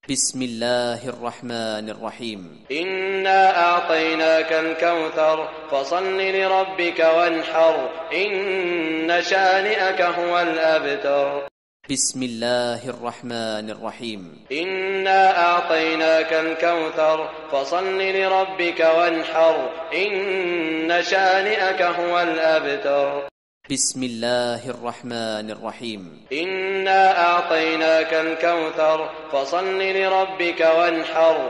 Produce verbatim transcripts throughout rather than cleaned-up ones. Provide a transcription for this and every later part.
بسم الله الرحمن الرحيم. إنا أعطيناك الكوثر فصل لربك وانحر إن شانئك هو الأبتر. بسم الله الرحمن الرحيم. إنا أعطيناك الكوثر فصل لربك وانحر إن شانئك هو الأبتر. بسم الله الرحمن الرحيم. إنا أعطيناك الكوثر فصل لربك وانحر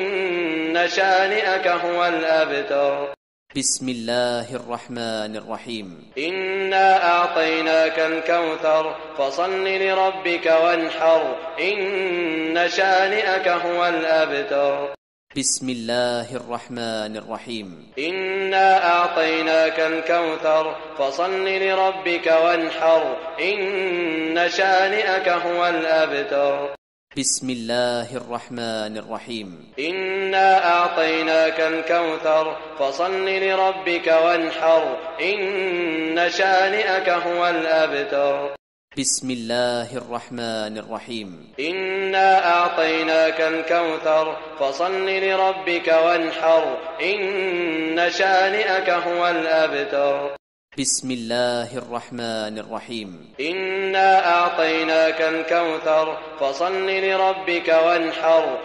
إن شانئك هو الأبتر. بسم الله الرحمن الرحيم. إنا أعطيناك الكوثر فصل لربك وانحر إن شانئك هو الأبتر. بسم الله الرحمن الرحيم. إنا أعطيناك الكوثر فصل لربك وانحر إن شانئك هو الأبتر. بسم الله الرحمن الرحيم. إنا أعطيناك الكوثر فصل لربك وانحر إن شانئك هو الأبتر. بسم الله الرحمن الرحيم. إنا أعطيناك الكوثر فصل لربك وانحر إن شانئك هو الأبتر. بسم الله الرحمن الرحيم. إنا أعطيناك الكوثر فصل لربك وانحر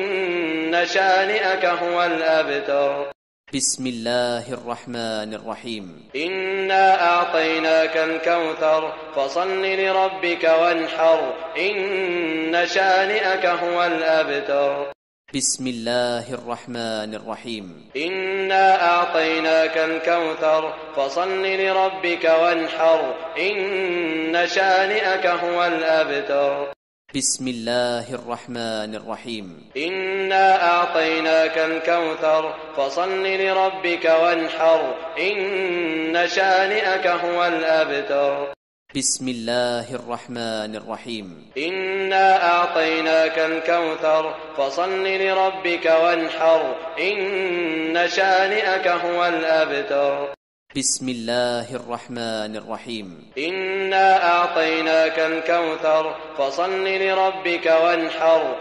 إن شانئك هو الأبتر. بسم الله الرحمن الرحيم. إنا أعطيناك الكوثر فصل لربك وانحر إن شانئك هو الأبتر. بسم الله الرحمن الرحيم. إنا أعطيناك الكوثر فصل لربك وانحر إن شانئك هو الأبتر. بسم الله الرحمن الرحيم. إنا أعطيناك الكوثر فصل لربك وانحر إن شانئك هو الأبتر. بسم الله الرحمن الرحيم. إنا أعطيناك الكوثر فصل لربك وانحر إن شانئك هو الأبتر. بسم الله الرحمن الرحيم. إنا أعطيناك الكوثر فصل لربك وانحر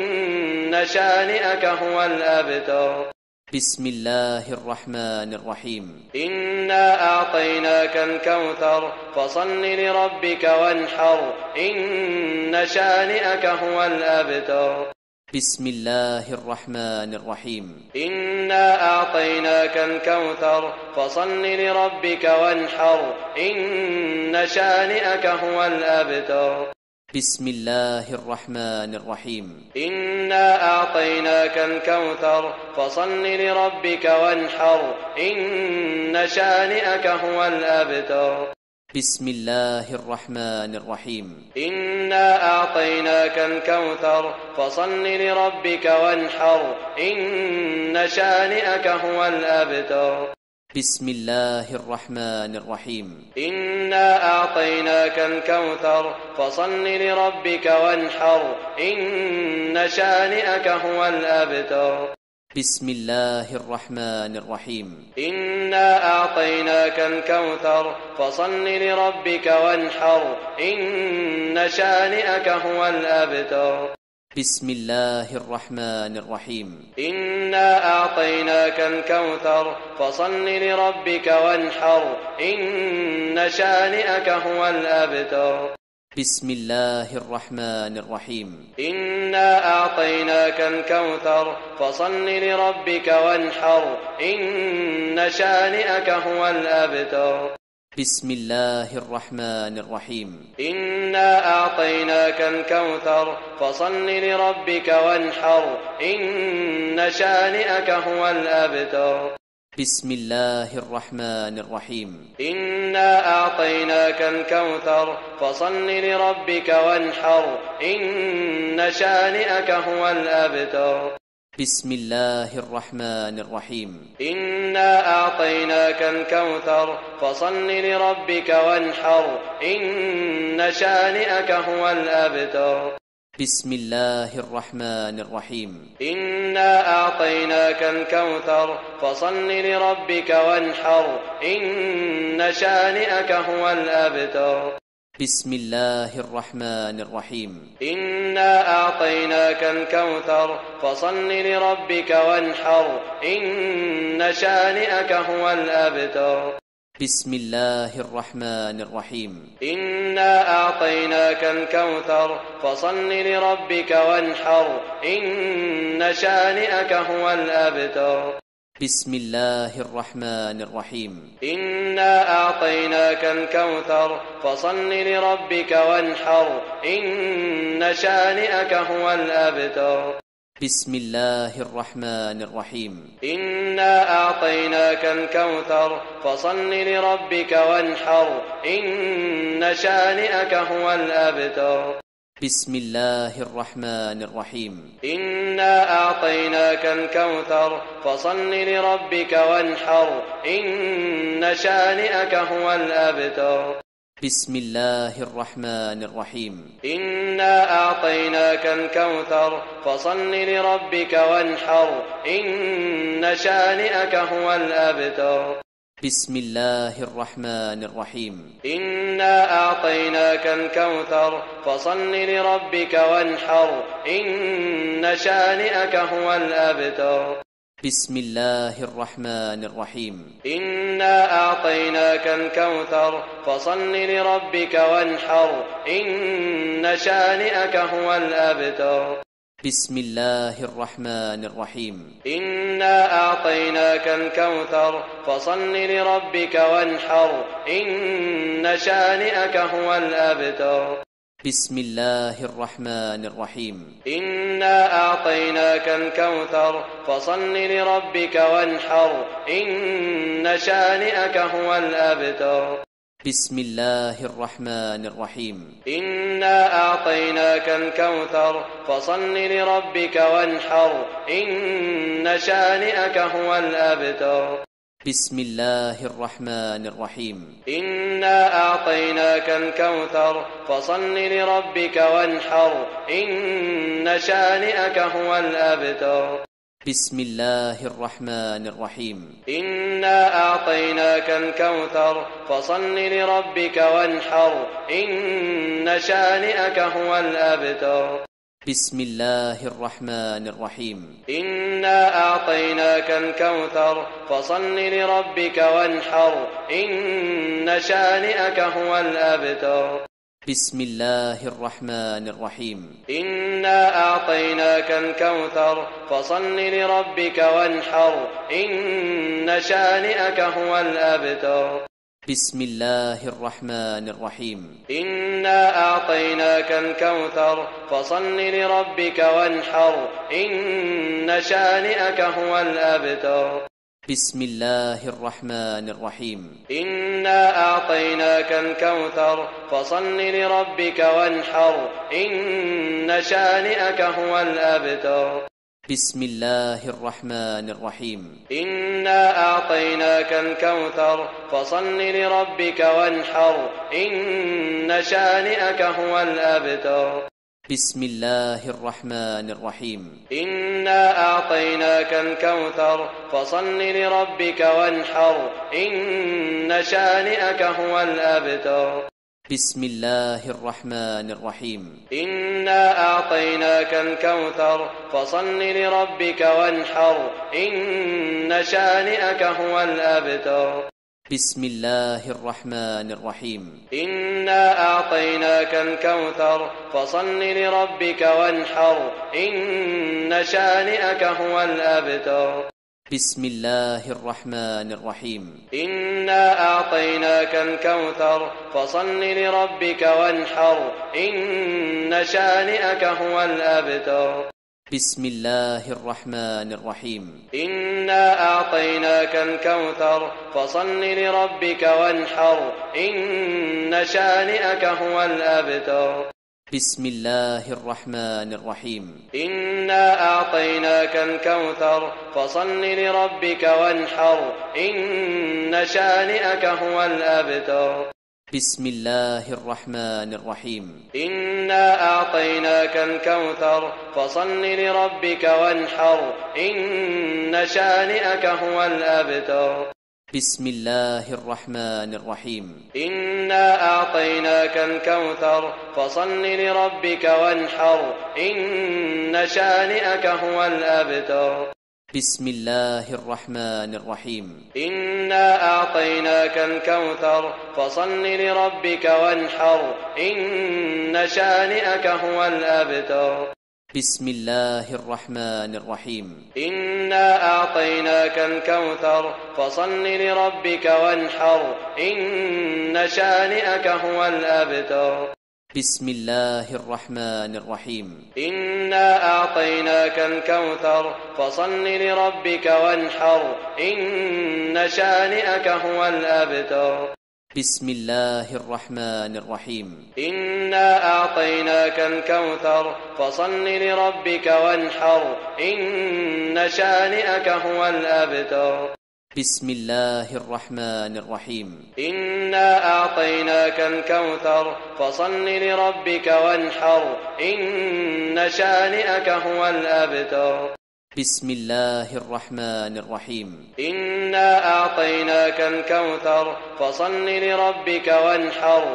إن شانئك هو الأبتر. بسم الله الرحمن الرحيم. إنا أعطيناك الكوثر فصل لربك وانحر إن شانئك هو الأبتر. بسم الله الرحمن الرحيم. إنا أعطيناك الكوثر فصل لربك وانحر إن شانئك هو الأبتر. بسم الله الرحمن الرحيم. إنا أعطيناك الكوثر فصل لربك وانحر إن شانئك هو الأبتر. بسم الله الرحمن الرحيم. إنا أعطيناك الكوثر فصل لربك وانحر إن شانئك هو الأبتر. بسم الله الرحمن الرحيم. إنا أعطيناك الكوثر فصل لربك وانحر إن شانئك هو الأبتر. بسم الله الرحمن الرحيم. إنا أعطيناك الكوثر فصل لربك وانحر إن شانئك هو الأبتر. بسم الله الرحمن الرحيم. إنا أعطيناك الكوثر فصل لربك وانحر إن شانئك هو الأبتر. بسم الله الرحمن الرحيم. إنا أعطيناك الكوثر فصل لربك وانحر إن شانئك هو الأبتر. بسم الله الرحمن الرحيم. إنا أعطيناك الكوثر فصل لربك وانحر إن شانئك هو الأبتر. بسم الله الرحمن الرحيم. إنا أعطيناك الكوثر فصل لربك وانحر إن شانئك هو الأبتر. بسم الله الرحمن الرحيم. إنا أعطيناك الكوثر فصل لربك وانحر إن شانئك هو الأبتر. بسم الله الرحمن الرحيم. إنا أعطيناك الكوثر فصل لربك وانحر إن شانئك هو الأبتر. بسم الله الرحمن الرحيم. إنا أعطيناك الكوثر فصل لربك وانحر إن شانئك هو الأبتر. بسم الله الرحمن الرحيم. إنا أعطيناك الكوثر فصل لربك وانحر إن شانئك هو الأبتر. بسم الله الرحمن الرحيم. إنا أعطيناك الكوثر فصل لربك وانحر إن شانئك هو الأبتر. بسم الله الرحمن الرحيم. إنا أعطيناك الكوثر فصل لربك وانحر إن شانئك هو الأبتر. بسم الله الرحمن الرحيم. إنا أعطيناك الكوثر فصل لربك وانحر إن شانئك هو الأبتر. بسم الله الرحمن الرحيم. إنا أعطيناك الكوثر فصل لربك وانحر إن شانئك هو الأبتر. بسم الله الرحمن الرحيم. إنا أعطيناك الكوثر فصل لربك وانحر إن شانئك هو الأبتر. بسم الله الرحمن الرحيم. إنا أعطيناك الكوثر فصل لربك وانحر إن شانئك هو الأبتر. بسم الله الرحمن الرحيم. إنا أعطيناك الكوثر فصل لربك وانحر إن شانئك هو الأبتر. بسم الله الرحمن الرحيم. إنا أعطيناك الكوثر فصل لربك وانحر إن شانئك هو الأبتر. بسم الله الرحمن الرحيم. إنا أعطيناك الكوثر فصل لربك وانحر إن شانئك هو الأبتر. بسم الله الرحمن الرحيم. إنا أعطيناك الكوثر فصل لربك وانحر إن شانئك هو الأبتر. بسم الله الرحمن الرحيم. إنا أعطيناك الكوثر فصل لربك وانحر إن شانئك هو الأبتر. بسم الله الرحمن الرحيم. إنا أعطيناك الكوثر فصل لربك وانحر إن شانئك هو الأبتر. بسم الله الرحمن الرحيم. إنا أعطيناك الكوثر فصل لربك وانحر إن شانئك هو الأبتر. بسم الله الرحمن الرحيم. إنا أعطيناك الكوثر فصل لربك وانحر إن شانئك هو الأبتر. بسم الله الرحمن الرحيم. إنا أعطيناك الكوثر فصل لربك وانحر إن شانئك هو الأبتر. بسم الله الرحمن الرحيم. إنا أعطيناك الكوثر فصل لربك وانحر إن شانئك هو الأبتر. بسم الله الرحمن الرحيم. إنا أعطيناك الكوثر فصل لربك وانحر إن شانئك هو الأبتر. بسم الله الرحمن الرحيم. إنا أعطيناك الكوثر فصل لربك وانحر إن شانئك هو الأبتر. بسم الله الرحمن الرحيم. إنا أعطيناك الكوثر فصل لربك وانحر إن شانئك هو الأبتر. بسم الله الرحمن الرحيم. إنا أعطيناك الكوثر فصل لربك وانحر إن شانئك هو الأبتر. بسم الله الرحمن الرحيم. إنا أعطيناك الكوثر فصل لربك وانحر إن شانئك هو الأبتر. بسم الله الرحمن الرحيم. إنا أعطيناك الكوثر فصل لربك وانحر إن شانئك هو الأبتر. بسم الله الرحمن الرحيم. إنا أعطيناك الكوثر فصل لربك وانحر إن شانئك هو الأبتر. بسم الله الرحمن الرحيم إنا أعطيناك الكوثر فصل لربك وانحر إن شانئك هو الأبتر. بسم الله الرحمن الرحيم إنا أعطيناك الكوثر فصل لربك وانحر إن شانئك هو الأبتر. بسم الله الرحمن الرحيم إنا أعطيناك الكوثر فصل لربك وانحر إن شانئك هو الأبتر. بسم الله الرحمن الرحيم إنا أعطيناك الكوثر فصل لربك وانحر إن شانئك هو الأبتر. بسم الله الرحمن الرحيم إنا أعطيناك الكوثر فصل لربك وانحر إن شانئك هو الأبتر. بسم الله الرحمن الرحيم إنا أعطيناك الكوثر فصل لربك وانحر إن شانئك هو الأبتر. بسم الله الرحمن الرحيم إنا أعطيناك الكوثر فصل لربك وانحر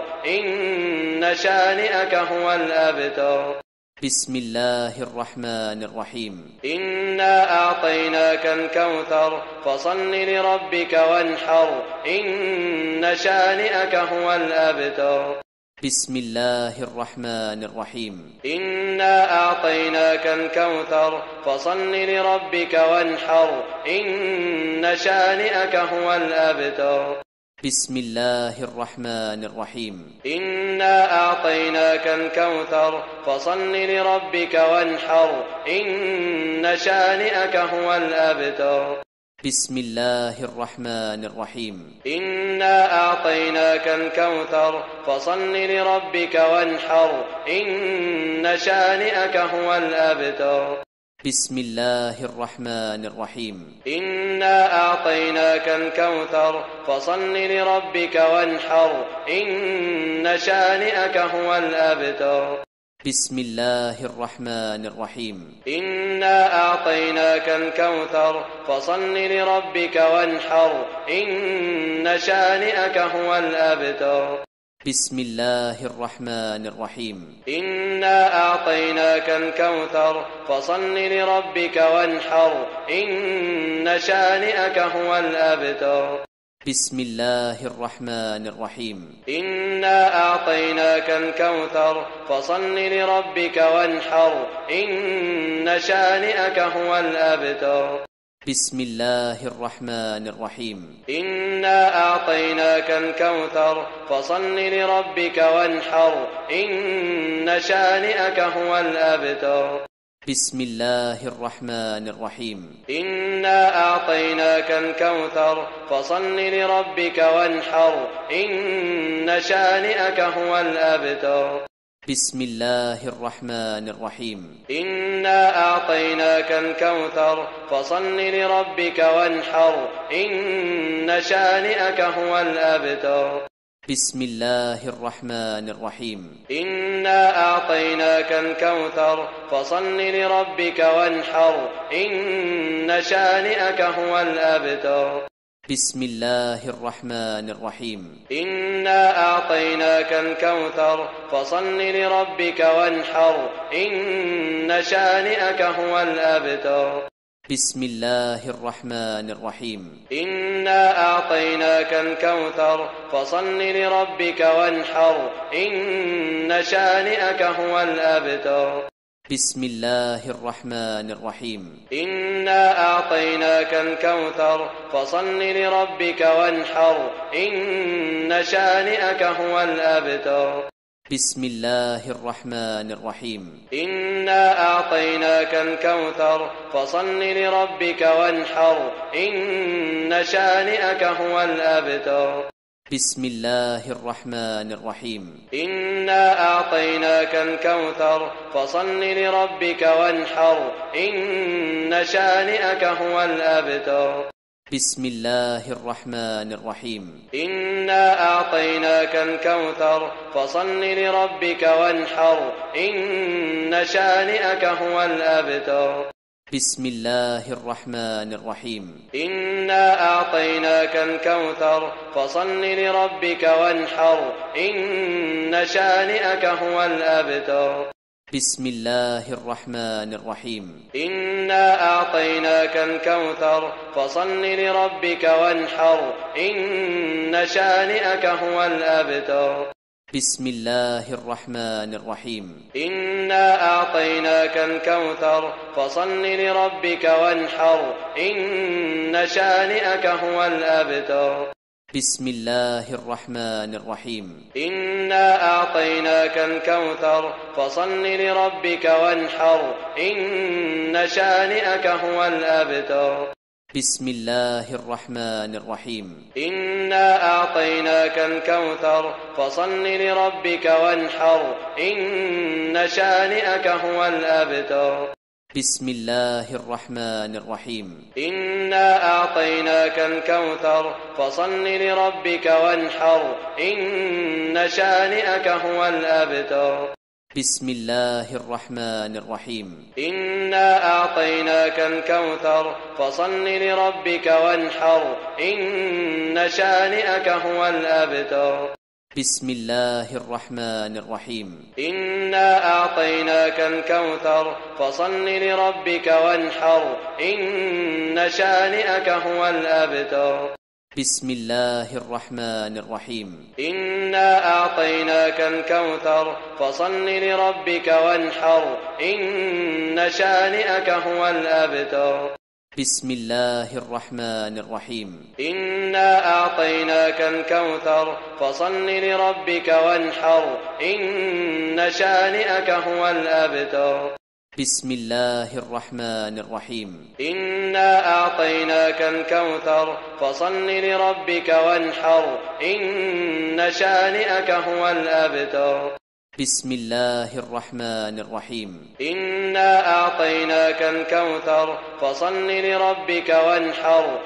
إن شانئك هو الأبتر. بسم الله الرحمن الرحيم إنا أعطيناك الكوثر فصل لربك وانحر إن شانئك هو الأبتر. بسم الله الرحمن الرحيم إنا أعطيناك الكوثر فصل لربك وانحر إن شانئك هو الأبتر. بسم الله الرحمن الرحيم إنا أعطيناك الكوثر فصل لربك وانحر إن شانئك هو الأبتر. بسم الله الرحمن الرحيم إنا أعطيناك الكوثر فصل لربك وانحر إن شانئك هو الأبتر. بسم الله الرحمن الرحيم إنا أعطيناك الكوثر فصل لربك وانحر إن شانئك هو الأبتر. بسم الله الرحمن الرحيم إنا أعطيناك الكوثر فصل لربك وانحر إن شانئك هو الأبتر. بسم الله الرحمن الرحيم إنا أعطيناك الكوثر فصل لربك وانحر إن شانئك هو الأبتر. بسم الله الرحمن الرحيم إنا أعطيناك الكوثر فصل لربك وانحر إن شانئك هو الأبتر. بسم الله الرحمن الرحيم إنا أعطيناك الكوثر فصل لربك وانحر إن شانئك هو الأبتر. بسم الله الرحمن الرحيم إنا أعطيناك الكوثر فصل لربك وانحر إن شانئك هو الأبتر. بسم الله الرحمن الرحيم إنا أعطيناك الكوثر فصل لربك وانحر إن شانئك هو الأبتر. بسم الله الرحمن الرحيم إنا أعطيناك الكوثر فصل لربك وانحر إن شانئك هو الأبتر. بسم الله الرحمن الرحيم إنا أعطيناك الكوثر فصل لربك وانحر إن شانئك هو الأبتر. بسم الله الرحمن الرحيم إنا أعطيناك الكوثر فصل لربك وانحر إن شانئك هو الأبتر. بسم الله الرحمن الرحيم إنا أعطيناك الكوثر فصل لربك وانحر إن شانئك هو الأبتر. بسم الله الرحمن الرحيم إنا أعطيناك الكوثر فصل لربك وانحر إن شانئك هو الأبتر. بسم الله الرحمن الرحيم إنا أعطيناك الكوثر فصل لربك وانحر إن شانئك هو الأبتر. بسم الله الرحمن الرحيم إنا أعطيناك الكوثر فصل لربك وانحر إن شانئك هو الأبتر. بسم الله الرحمن الرحيم إنا أعطيناك الكوثر فصل لربك وانحر إن شانئك هو الأبتر. بسم الله الرحمن الرحيم إنا أعطيناك الكوثر فصل لربك وانحر إن شانئك هو الأبتر. بسم الله الرحمن الرحيم إنا أعطيناك الكوثر فصل لربك وانحر إن شانئك هو الأبتر. بسم الله الرحمن الرحيم إنا أعطيناك الكوثر فصل لربك وانحر إن شانئك هو الأبتر. بسم الله الرحمن الرحيم إنا أعطيناك الكوثر فصل لربك وانحر إن شانئك هو الأبتر. بسم الله الرحمن الرحيم إنا أعطيناك الكوثر فصل لربك وانحر إن شانئك هو الأبتر. بسم الله الرحمن الرحيم إنا أعطيناك الكوثر فصل لربك وانحر إن شانئك هو الأبتر. بسم الله الرحمن الرحيم إنا أعطيناك الكوثر فصل لربك وانحر إن شانئك هو الأبتر. بسم الله الرحمن الرحيم إنا أعطيناك الكوثر فصل لربك وانحر إن شانئك هو الأبتر. بسم الله الرحمن الرحيم إنا أعطيناك الكوثر فصل لربك وانحر إن شانئك هو الأبتر. بسم الله الرحمن الرحيم إنا أعطيناك الكوثر فصل لربك وانحر إن شانئك هو الأبتر. بسم الله الرحمن الرحيم إنا أعطيناك الكوثر فصل لربك وانحر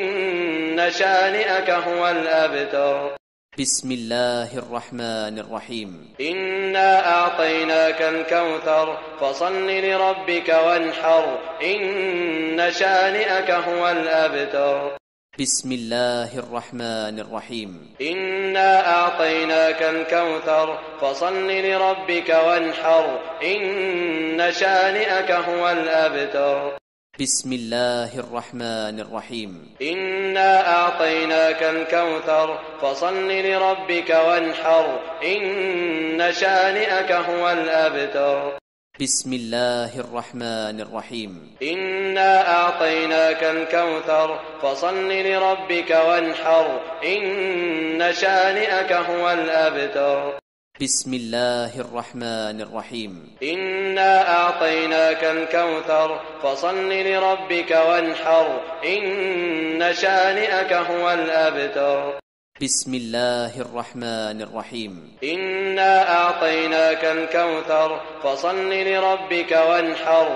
إن شانئك هو الأبتر. بسم الله الرحمن الرحيم إنا أعطيناك الكوثر فصل لربك وانحر إن شانئك هو الأبتر. بسم الله الرحمن الرحيم إنا أعطيناك الكوثر فصل لربك وانحر إن شانئك هو الأبتر. بسم الله الرحمن الرحيم إنا أعطيناك الكوثر فصل لربك وانحر إن شانئك هو الأبتر. بسم الله الرحمن الرحيم إنا أعطيناك الكوثر فصل لربك وانحر إن شانئك هو الأبتر. بسم الله الرحمن الرحيم إنا أعطيناك الكوثر فصل لربك وانحر إن شانئك هو الأبتر. بسم الله الرحمن الرحيم إنا أعطيناك الكوثر فصل لربك وانحر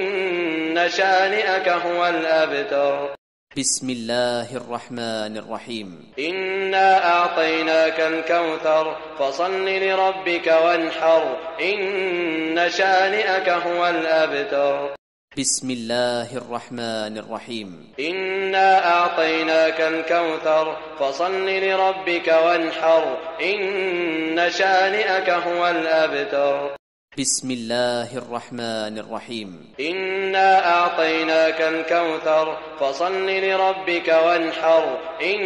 إن شانئك هو الأبتر. بسم الله الرحمن الرحيم إنا أعطيناك الكوثر فصل لربك وانحر إن شانئك هو الأبتر. بسم الله الرحمن الرحيم إنا أعطيناك الكوثر فصل لربك وانحر إن شانئك هو الأبتر. بسم الله الرحمن الرحيم إنا أعطيناك الكوثر فصل لربك وانحر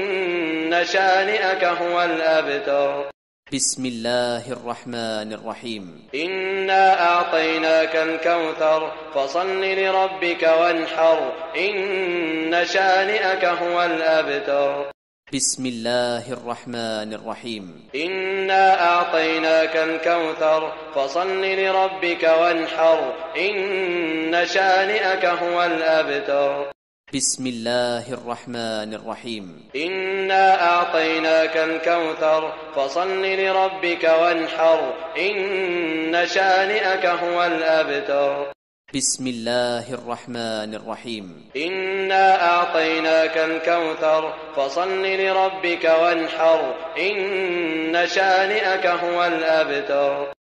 إن شانئك هو الأبتر. بسم الله الرحمن الرحيم إنا أعطيناك الكوثر فصل لربك وانحر إن شانئك هو الأبتر. بسم الله الرحمن الرحيم إنا أعطيناك الكوثر فصل لربك وانحر إن شانئك هو الأبتر. بسم الله الرحمن الرحيم إنا أعطيناك الكوثر فصل لربك وانحر إن شانئك هو الأبتر. بسم الله الرحمن الرحيم إنا أعطيناك الكوثر فصل لربك وانحر إن شانئك هو الأبتر.